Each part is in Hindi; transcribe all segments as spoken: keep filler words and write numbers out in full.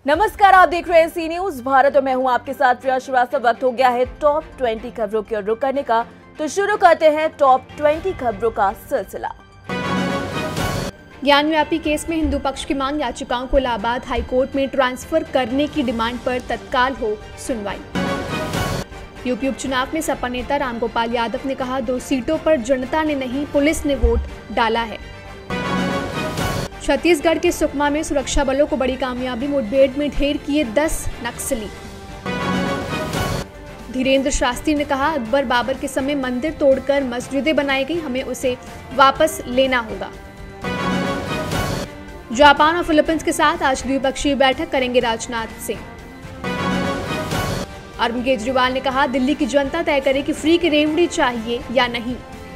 नमस्कार, आप देख रहे हैं सी न्यूज भारत और मैं हूं आपके साथ प्रिया श्रीवास्तव। वक्त हो गया है टॉप बीस खबरों की ओर रुख करने का, तो शुरू करते हैं टॉप बीस खबरों का सिलसिला। ज्ञानव्यापी केस में हिंदू पक्ष की मांग याचिकाओं को इलाहाबाद हाईकोर्ट में ट्रांसफर करने की डिमांड पर तत्काल हो सुनवाई। यूपी उपचुनाव में सपा नेता रामगोपाल यादव ने कहा, दो सीटों पर जनता ने नहीं पुलिस ने वोट डाला है। छत्तीसगढ़ के सुकमा में सुरक्षा बलों को बड़ी कामयाबी, मुठभेड़ में ढेर किए दस नक्सली। धीरेन्द्र शास्त्री ने कहा, अकबर बाबर के समय मंदिर तोड़कर मस्जिदें बनाई गई, हमें उसे वापस लेना होगा। जापान और फिलीपींस के साथ आज द्विपक्षीय बैठक करेंगे राजनाथ सिंह। अरविंद केजरीवाल ने कहा, दिल्ली की जनता तय करे कि फ्री की रेमडी चाहिए या नहीं।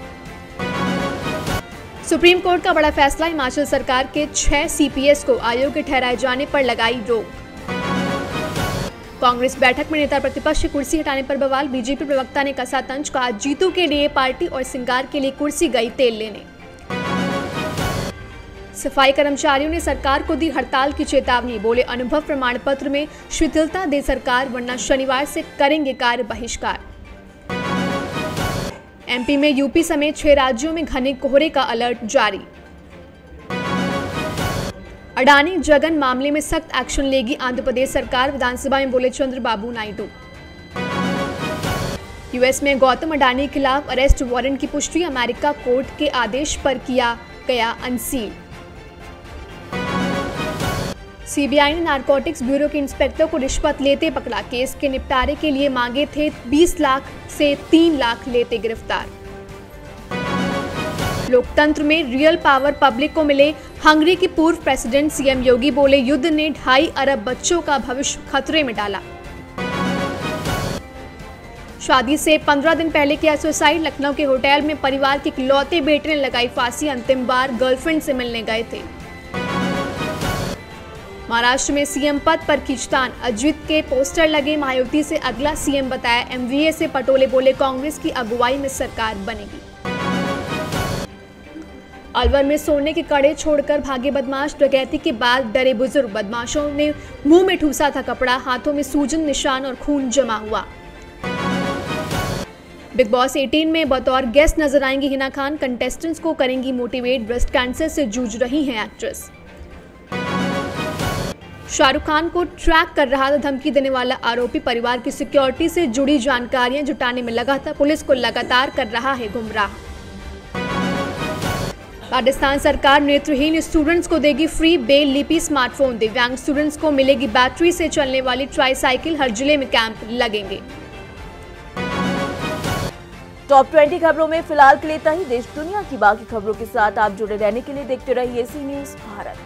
सुप्रीम कोर्ट का बड़ा फैसला, हिमाचल सरकार के छह सीपीएस को अयोग्य ठहराए जाने पर लगाई रोक। कांग्रेस बैठक में नेता प्रतिपक्ष की कुर्सी हटाने पर बवाल, बीजेपी प्रवक्ता ने कसा तंज, कहा जीतू के लिए पार्टी और सिंगार के लिए कुर्सी गई तेल लेने। सफाई कर्मचारियों ने सरकार को दी हड़ताल की चेतावनी, बोले अनुभव प्रमाण पत्र में शिथिलता दे सरकार, वरना शनिवार से करेंगे कार्य बहिष्कार। एमपी में यूपी समेत छह राज्यों में घने कोहरे का अलर्ट जारी। अडानी जगन मामले में सख्त एक्शन लेगी आंध्र प्रदेश सरकार, विधानसभा में बोले चंद्रबाबू नायडू। यूएस में गौतम अडानी के खिलाफ अरेस्ट वारंट की पुष्टि, अमेरिका कोर्ट के आदेश पर किया गया अनसील। सीबीआई ने नारकोटिक्स ब्यूरो के इंस्पेक्टर को रिश्वत लेते पकड़ा, केस के निपटारे के लिए मांगे थे बीस लाख से तीन लाख लेते गिरफ्तार। लोकतंत्र में रियल पावर पब्लिक को मिले, हंगरी की पूर्व प्रेसिडेंट सीएम योगी बोले युद्ध ने ढाई अरब बच्चों का भविष्य खतरे में डाला। शादी से पंद्रह दिन पहले किया सुसाइड, लखनऊ के होटल में परिवार के इकलौते बेटे ने लगाई फांसी, अंतिम बार गर्लफ्रेंड से मिलने गए थे। महाराष्ट्र में सीएम पद पर खींचतान, अजित के पोस्टर लगे, मायावती से अगला सीएम बताया एमवीए से पटोले, बोले कांग्रेस की अगुवाई में सरकार बनेगी। अलवर में सोने के कड़े छोड़कर भागे बदमाश, डकैती के बाद डरे बुजुर्ग, बदमाशों ने मुंह में ठूसा था कपड़ा, हाथों में सूजन निशान और खून जमा हुआ। बिग बॉस अठारह में बतौर गेस्ट नजर आएंगी हिना खान, कंटेस्टेंट्स को करेंगी मोटिवेट, ब्रेस्ट कैंसर से जूझ रही हैं एक्ट्रेस। शाहरुख खान को ट्रैक कर रहा था धमकी देने वाला आरोपी, परिवार की सिक्योरिटी से जुड़ी जानकारियां जुटाने में लगा था, पुलिस को लगातार कर रहा है गुमराह। राजस्थान सरकार नेत्रहीन स्टूडेंट्स को देगी फ्री बेल लिपि स्मार्टफोन, दिव्यांग स्टूडेंट्स को मिलेगी बैटरी से चलने वाली ट्राईसाइकिल, हर जिले में कैंप लगेंगे। टॉप बीस खबरों में फिलहाल के लिए इतना ही। देश दुनिया की बाकी खबरों के साथ आप जुड़े रहने के लिए देखते रहिए सी न्यूज भारत।